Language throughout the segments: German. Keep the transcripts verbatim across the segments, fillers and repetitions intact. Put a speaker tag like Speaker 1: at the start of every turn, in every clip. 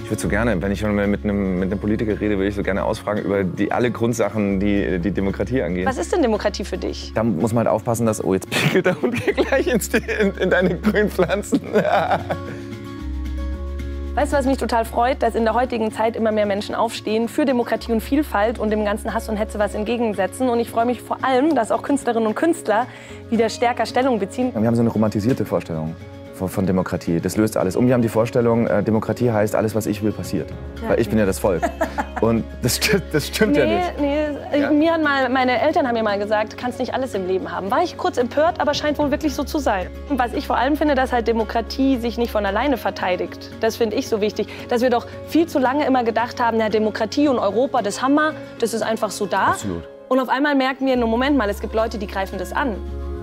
Speaker 1: Ich würde so gerne, wenn ich schon mit einem, mit einem Politiker rede, würde ich so gerne ausfragen über die, alle Grundsachen, die die Demokratie angehen.
Speaker 2: Was ist denn Demokratie für dich?
Speaker 1: Da muss man halt aufpassen, dass, oh, jetzt pickelt der Hund gleich ins, in, in deine grünen Pflanzen.
Speaker 2: Weißt du, was mich total freut? Dass in der heutigen Zeit immer mehr Menschen aufstehen für Demokratie und Vielfalt und dem ganzen Hass und Hetze was entgegensetzen. Und ich freue mich vor allem, dass auch Künstlerinnen und Künstler wieder stärker Stellung beziehen.
Speaker 1: Wir haben so eine romantisierte Vorstellung von Demokratie. Das löst alles. Und wir haben die Vorstellung, äh, Demokratie heißt, alles, was ich will, passiert. Ja, weil ich bin ja das Volk. Und das, das stimmt
Speaker 2: nee,
Speaker 1: ja nicht.
Speaker 2: Nee, ja? Mir hat mal, meine Eltern haben mir mal gesagt, du kannst nicht alles im Leben haben. War ich kurz empört, aber scheint wohl wirklich so zu sein. Und was ich vor allem finde, dass halt Demokratie sich nicht von alleine verteidigt. Das finde ich so wichtig. Dass wir doch viel zu lange immer gedacht haben, na, Demokratie und Europa, das haben wir, das ist einfach so da.
Speaker 1: Absolut.
Speaker 2: Und auf einmal merken wir, no, Moment mal, es gibt Leute, die greifen das an.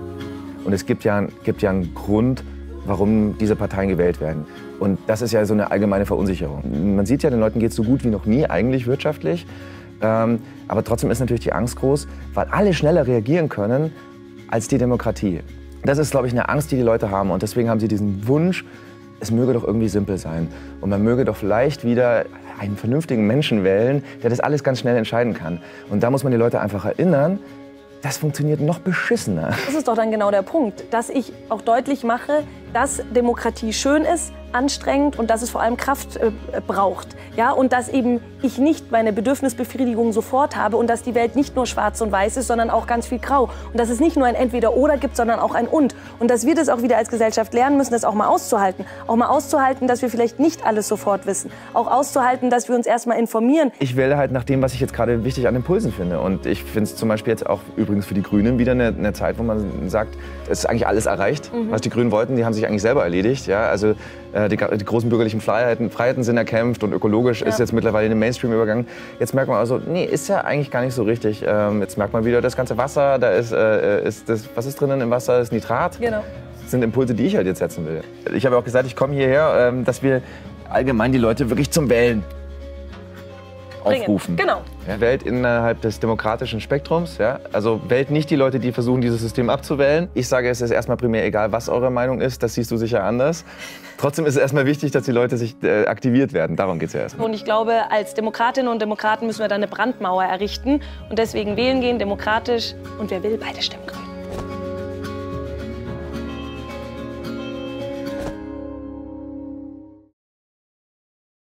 Speaker 1: Und es gibt ja, gibt ja einen Grund, warum diese Parteien gewählt werden. Und das ist ja so eine allgemeine Verunsicherung. Man sieht ja, den Leuten geht es so gut wie noch nie eigentlich wirtschaftlich. Ähm, aber trotzdem ist natürlich die Angst groß, weil alle schneller reagieren können als die Demokratie. Das ist, glaube ich, eine Angst, die die Leute haben. Und deswegen haben sie diesen Wunsch, es möge doch irgendwie simpel sein. Und man möge doch vielleicht wieder einen vernünftigen Menschen wählen, der das alles ganz schnell entscheiden kann. Und da muss man die Leute einfach erinnern, das funktioniert noch beschissener.
Speaker 2: Das ist doch dann genau der Punkt, dass ich auch deutlich mache, dass Demokratie schön ist, anstrengend und dass es vor allem Kraft äh, braucht. Ja? Und dass eben ich nicht meine Bedürfnisbefriedigung sofort habe und dass die Welt nicht nur schwarz und weiß ist, sondern auch ganz viel grau. Und dass es nicht nur ein Entweder-Oder gibt, sondern auch ein Und. Und dass wir das auch wieder als Gesellschaft lernen müssen, das auch mal auszuhalten. Auch mal auszuhalten, dass wir vielleicht nicht alles sofort wissen. Auch auszuhalten, dass wir uns erst mal informieren.
Speaker 1: Ich wähle halt nach dem, was ich jetzt gerade wichtig an Impulsen finde. Und ich finde es zum Beispiel jetzt auch übrigens für die Grünen wieder eine, eine Zeit, wo man sagt, es ist eigentlich alles erreicht, mhm. was die Grünen wollten. Die haben sich eigentlich selber erledigt. Ja? Also äh, die, die großen bürgerlichen Freiheiten, Freiheiten sind erkämpft und ökologisch ja. ist jetzt mittlerweile in den Mainstream übergegangen. Jetzt merkt man also, nee, ist ja eigentlich gar nicht so richtig. Ähm, jetzt merkt man wieder, das ganze Wasser, da ist, äh, ist das, was ist drinnen im Wasser? Das ist Nitrat.
Speaker 2: Genau.
Speaker 1: Das sind Impulse, die ich halt jetzt setzen will. Ich habe auch gesagt, ich komme hierher, ähm, dass wir allgemein die Leute wirklich zum Wählen aufrufen.
Speaker 2: Genau.
Speaker 1: Ja, wählt innerhalb des demokratischen Spektrums. Ja? Also wählt nicht die Leute, die versuchen, dieses System abzuwählen. Ich sage, es ist erstmal primär egal, was eure Meinung ist. Das siehst du sicher anders. Trotzdem ist es erstmal wichtig, dass die Leute sich äh, aktiviert werden. Darum geht es ja erstmal.
Speaker 2: Und ich glaube, als Demokratinnen und Demokraten müssen wir da eine Brandmauer errichten. Und deswegen wählen gehen, demokratisch. Und wer will, beide stimmen grün.